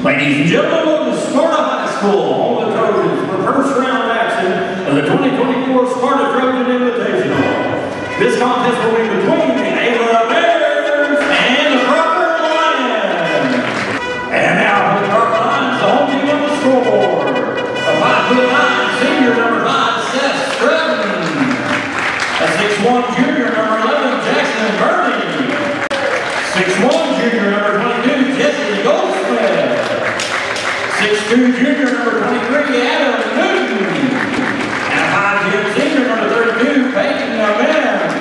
Ladies and gentlemen, welcome to Sparta High School, home of the Trojans, for first round action of the 2024 Sparta Trojan Invitational. This contest will be between the Bears and the Crocker Lion. And now for the Crocker Lions, the home team on the scoreboard. A 5'9" senior, number 5, Seth Stratton. A 6'1" junior, number 11, Jackson Burley. 6'1" junior, number 22, Jesse Goldsmith. 6'2" junior, number 23, Adam Newton. And a 5'10" senior, number 32, Peyton Amen.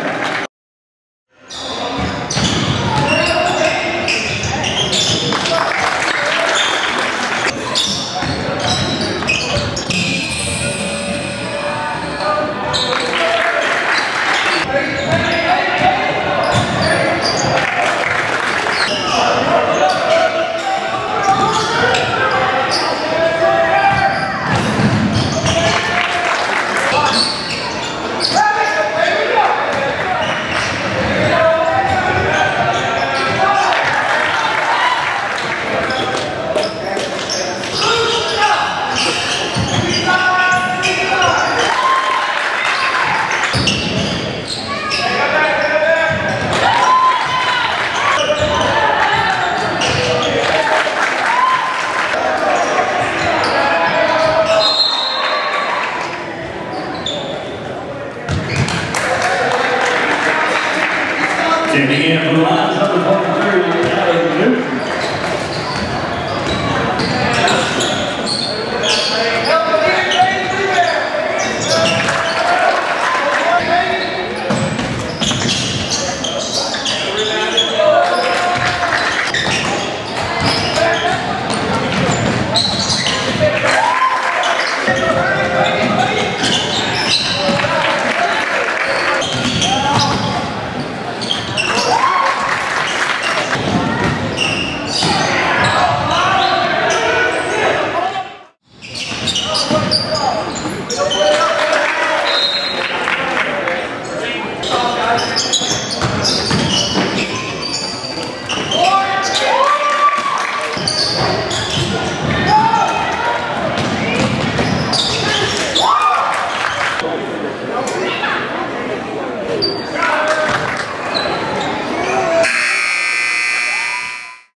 Checking in from the lines, number 23, Adam Newton.